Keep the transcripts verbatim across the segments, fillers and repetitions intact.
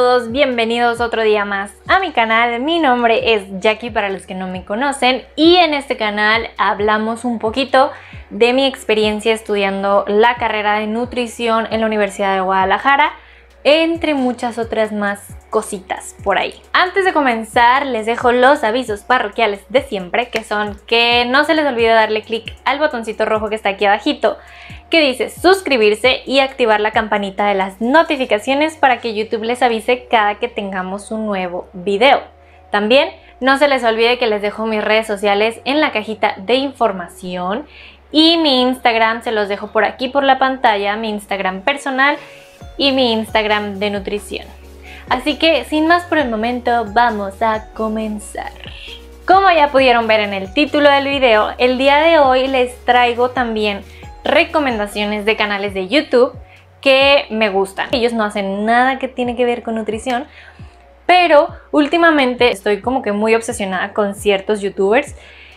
todos, bienvenidos otro día más a mi canal. Mi nombre es Jackie para los que no me conocen y en este canal hablamos un poquito de mi experiencia estudiando la carrera de nutrición en la Universidad de Guadalajara, entre muchas otras más cositas por ahí. Antes de comenzar les dejo los avisos parroquiales de siempre, que son que no se les olvide darle clic al botoncito rojo que está aquí abajito que dice suscribirse y activar la campanita de las notificaciones para que YouTube les avise cada que tengamos un nuevo video. También no se les olvide que les dejo mis redes sociales en la cajita de información y mi Instagram se los dejo por aquí por la pantalla, mi Instagram personal y mi Instagram de nutrición. Así que sin más por el momento vamos a comenzar. Como ya pudieron ver en el título del video, el día de hoy les traigo también recomendaciones de canales de YouTube que me gustan. Ellos no hacen nada que tiene que ver con nutrición, pero últimamente estoy como que muy obsesionada con ciertos youtubers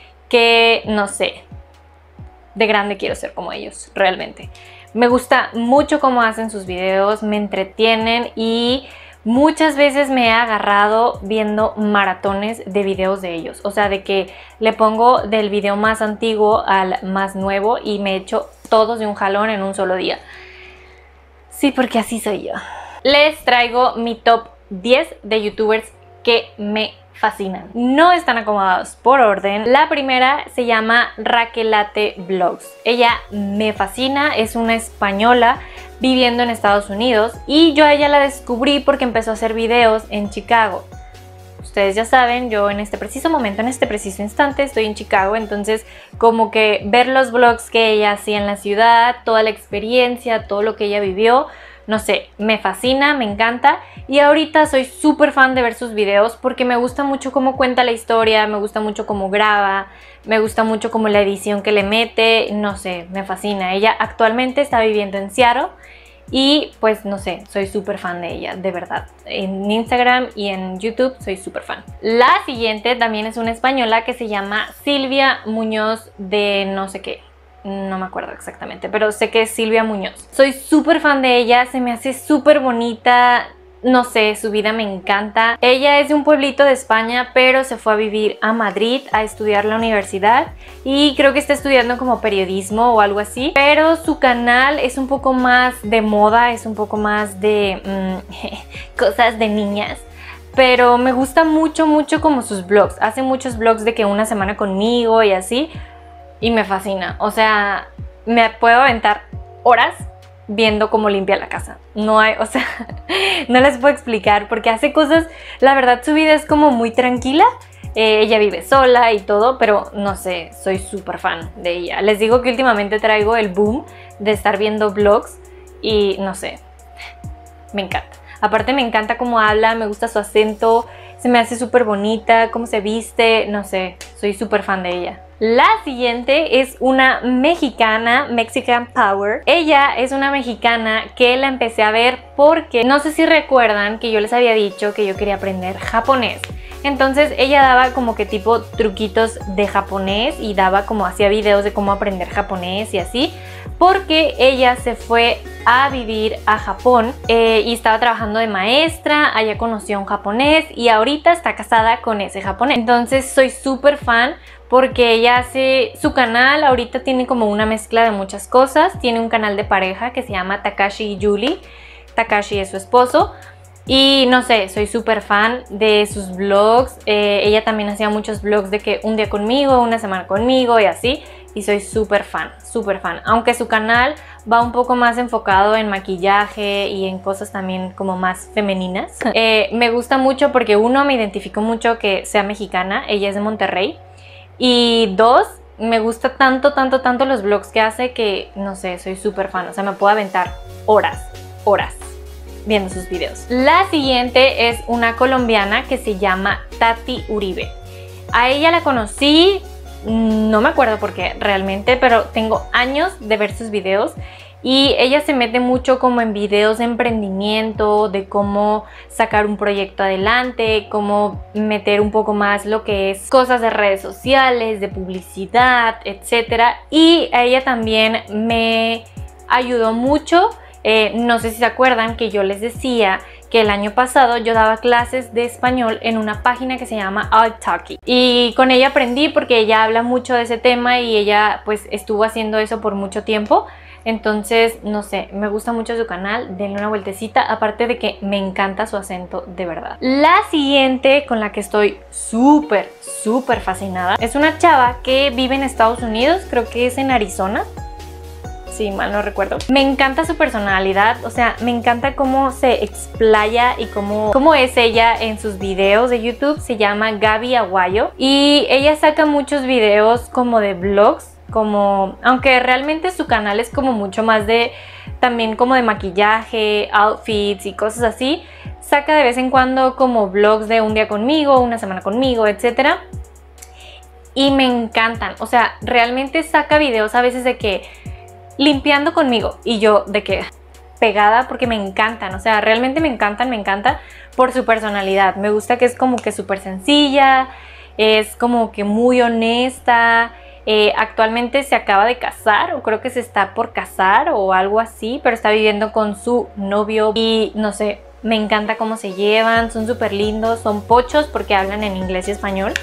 que no sé, de grande quiero ser como ellos, realmente. Me gusta mucho cómo hacen sus videos, me entretienen y muchas veces me he agarrado viendo maratones de videos de ellos. O sea, de que le pongo del video más antiguo al más nuevo y me echo todos de un jalón en un solo día. Sí, porque así soy yo. Les traigo mi top diez de youtubers que me fascinan. No están acomodados por orden. La primera se llama Raquelate Vlogs. Ella me fascina, es una española viviendo en Estados Unidos y yo a ella la descubrí porque empezó a hacer videos en Chicago. Ustedes ya saben, yo en este preciso momento, en este preciso instante estoy en Chicago, entonces como que ver los vlogs que ella hacía en la ciudad, toda la experiencia, todo lo que ella vivió, no sé, me fascina, me encanta y ahorita soy súper fan de ver sus videos porque me gusta mucho cómo cuenta la historia, me gusta mucho cómo graba, me gusta mucho como la edición que le mete, no sé, me fascina. Ella actualmente está viviendo en Seattle y pues no sé, soy súper fan de ella, de verdad. En Instagram y en YouTube soy súper fan. La siguiente también es una española que se llama Silvia Muñoz de no sé qué. No me acuerdo exactamente, pero sé que es Silvia Muñoz. Soy súper fan de ella, se me hace súper bonita. No sé, su vida me encanta. Ella es de un pueblito de España, pero se fue a vivir a Madrid a estudiar la universidad y creo que está estudiando como periodismo o algo así. Pero su canal es un poco más de moda, es un poco más de mmm, cosas de niñas. Pero me gusta mucho, mucho como sus vlogs. Hace muchos vlogs de que una semana conmigo y así. Y me fascina. O sea, me puedo aventar horas viendo cómo limpia la casa. No hay, o sea, no les puedo explicar porque hace cosas, la verdad su vida es como muy tranquila, eh, ella vive sola y todo, pero no sé, soy súper fan de ella. Les digo que últimamente traigo el boom de estar viendo vlogs y no sé, me encanta. Aparte me encanta cómo habla, me gusta su acento, se me hace súper bonita, cómo se viste, no sé, soy súper fan de ella. La siguiente es una mexicana, Mexican Power. Ella es una mexicana que la empecé a ver porque no sé si recuerdan que yo les había dicho que yo quería aprender japonés. Entonces ella daba como que tipo truquitos de japonés y daba como hacía videos de cómo aprender japonés y así. Porque ella se fue a vivir a Japón eh, y estaba trabajando de maestra, allá conoció a un japonés y ahorita está casada con ese japonés. Entonces soy súper fan porque ella hace su canal, ahorita tiene como una mezcla de muchas cosas. Tiene un canal de pareja que se llama Takashi y Julie. Takashi es su esposo. Y no sé, soy súper fan de sus vlogs. Eh, ella también hacía muchos vlogs de que un día conmigo, una semana conmigo y así. Y soy súper fan, súper fan. Aunque su canal va un poco más enfocado en maquillaje y en cosas también como más femeninas. Eh, me gusta mucho porque uno, me identifico mucho que sea mexicana. Ella es de Monterrey. Y dos, me gusta tanto, tanto, tanto los vlogs que hace que, no sé, soy súper fan. O sea, me puedo aventar horas, horas viendo sus videos. La siguiente es una colombiana que se llama Tati Uribe. A ella la conocí, no me acuerdo por qué realmente, pero tengo años de ver sus videos. Y ella se mete mucho como en videos de emprendimiento, de cómo sacar un proyecto adelante, cómo meter un poco más lo que es cosas de redes sociales, de publicidad, etcétera. Y a ella también me ayudó mucho. Eh, no sé si se acuerdan que yo les decía que el año pasado yo daba clases de español en una página que se llama Italki, y con ella aprendí porque ella habla mucho de ese tema y ella pues estuvo haciendo eso por mucho tiempo. Entonces, no sé, me gusta mucho su canal, denle una vueltecita, aparte de que me encanta su acento de verdad. La siguiente con la que estoy súper, súper fascinada es una chava que vive en Estados Unidos, creo que es en Arizona, si mal no recuerdo. Me encanta su personalidad, o sea, me encanta cómo se explaya y cómo, cómo es ella en sus videos de YouTube. Se llama Gaby Aguayo y ella saca muchos videos como de vlogs, como, aunque realmente su canal es como mucho más de, también como de maquillaje, outfits y cosas así. Saca de vez en cuando como vlogs de un día conmigo, una semana conmigo, etcétera. Y me encantan, o sea, realmente saca videos a veces de que limpiando conmigo y yo de que pegada porque me encantan, o sea, realmente me encantan, me encanta por su personalidad. Me gusta que es como que súper sencilla, es como que muy honesta. Eh, actualmente se acaba de casar o creo que se está por casar o algo así, pero está viviendo con su novio y no sé, me encanta cómo se llevan, son súper lindos, son pochos porque hablan en inglés y español,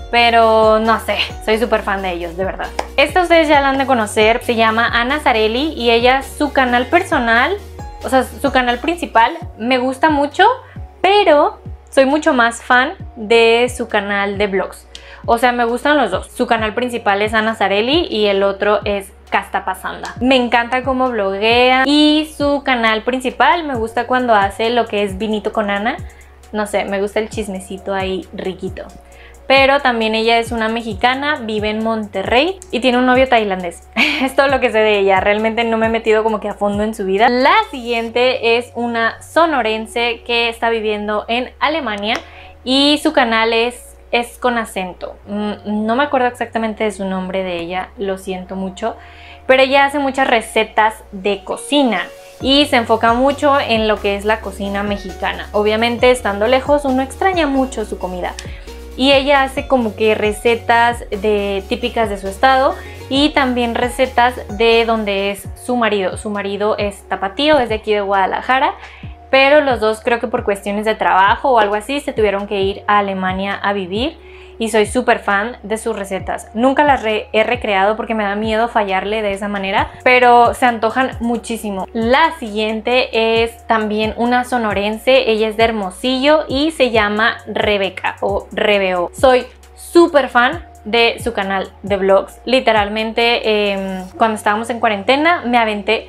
pero no sé, soy súper fan de ellos, de verdad. Esta ustedes ya la han de conocer, se llama Ana Zarelli y ella, su canal personal, o sea, su canal principal me gusta mucho, pero soy mucho más fan de su canal de vlogs. O sea, me gustan los dos. Su canal principal es Ana Zarelli y el otro es Casta Pasanda. Me encanta cómo bloguea y su canal principal me gusta cuando hace lo que es vinito con Ana. No sé, me gusta el chismecito ahí riquito. Pero también ella es una mexicana, vive en Monterrey y tiene un novio tailandés. Es todo lo que sé de ella, realmente no me he metido como que a fondo en su vida. La siguiente es una sonorense que está viviendo en Alemania y su canal es Es con acento. No me acuerdo exactamente de su nombre de ella, lo siento mucho, pero ella hace muchas recetas de cocina y se enfoca mucho en lo que es la cocina mexicana. Obviamente, estando lejos, uno extraña mucho su comida. Y ella hace como que recetas de, típicas de su estado y también recetas de donde es su marido. Su marido es tapatío, es de aquí de Guadalajara, pero los dos creo que por cuestiones de trabajo o algo así se tuvieron que ir a Alemania a vivir y soy súper fan de sus recetas. Nunca las re he recreado porque me da miedo fallarle de esa manera, pero se antojan muchísimo. La siguiente es también una sonorense, ella es de Hermosillo y se llama Rebeca o Rebeo. Soy súper fan de su canal de vlogs. Literalmente eh, cuando estábamos en cuarentena me aventé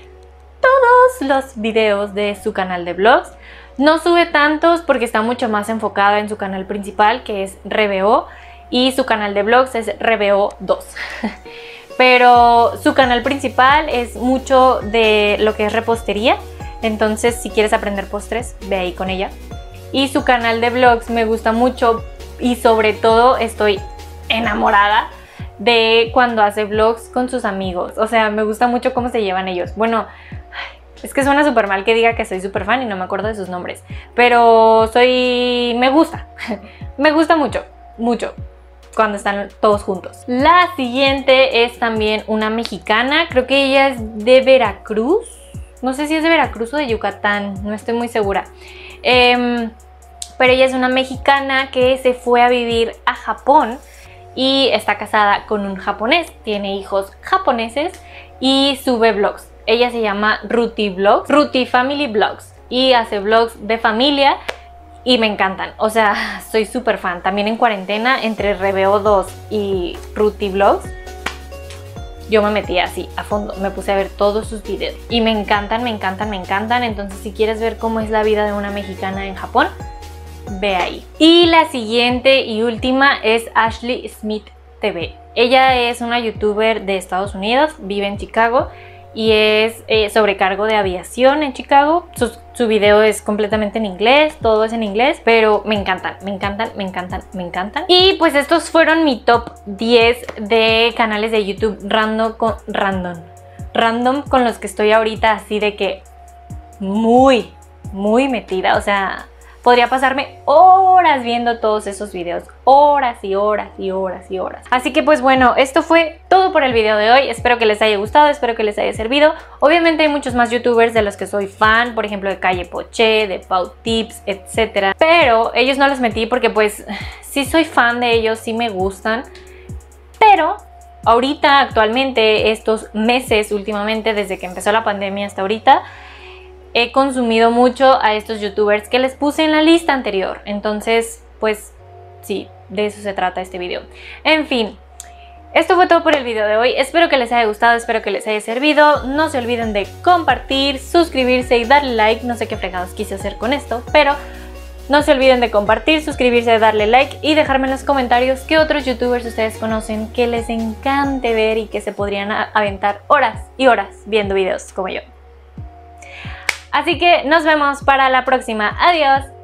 todos los videos de su canal de vlogs. No sube tantos porque está mucho más enfocada en su canal principal, que es Rebeo, y su canal de vlogs es Rebeo dos. Pero su canal principal es mucho de lo que es repostería, entonces si quieres aprender postres, ve ahí con ella. Y su canal de vlogs me gusta mucho y sobre todo estoy enamorada de cuando hace vlogs con sus amigos. O sea, me gusta mucho cómo se llevan ellos. Bueno, es que suena súper mal que diga que soy súper fan y no me acuerdo de sus nombres, pero soy... me gusta, me gusta mucho, mucho cuando están todos juntos. La siguiente es también una mexicana, creo que ella es de Veracruz, no sé si es de Veracruz o de Yucatán, no estoy muy segura, eh, pero ella es una mexicana que se fue a vivir a Japón y está casada con un japonés, tiene hijos japoneses y sube vlogs. Ella se llama Ruti Vlogs, Ruti Family Vlogs, y hace vlogs de familia y me encantan. O sea, soy súper fan. También en cuarentena, entre Rebeo dos y Ruti Vlogs, yo me metí así a fondo, me puse a ver todos sus videos y me encantan, me encantan, me encantan. Entonces, si quieres ver cómo es la vida de una mexicana en Japón, ve ahí. Y la siguiente y última es Ashley Smith T V. Ella es una youtuber de Estados Unidos, vive en Chicago y es eh, sobrecargo de aviación en Chicago. Su, su video es completamente en inglés, todo es en inglés, pero me encantan, me encantan, me encantan, me encantan. Y pues estos fueron mi top diez de canales de YouTube random con, random, random con los que estoy ahorita así de que muy, muy metida. O sea, podría pasarme horas viendo todos esos videos, horas y horas y horas y horas. Así que pues bueno, esto fue todo por el video de hoy. Espero que les haya gustado, espero que les haya servido. Obviamente hay muchos más youtubers de los que soy fan, por ejemplo de Calle Poché, de Pau Tips, etcétera. Pero ellos no los metí porque pues sí soy fan de ellos, sí me gustan. Pero ahorita, actualmente, estos meses últimamente, desde que empezó la pandemia hasta ahorita, he consumido mucho a estos youtubers que les puse en la lista anterior. Entonces, pues sí, de eso se trata este video. En fin, esto fue todo por el video de hoy. Espero que les haya gustado, espero que les haya servido. No se olviden de compartir, suscribirse y darle like. No sé qué fregados quise hacer con esto, pero no se olviden de compartir, suscribirse, darle like y dejarme en los comentarios qué otros youtubers ustedes conocen que les encante ver y que se podrían aventar horas y horas viendo videos como yo. Así que nos vemos para la próxima. Adiós.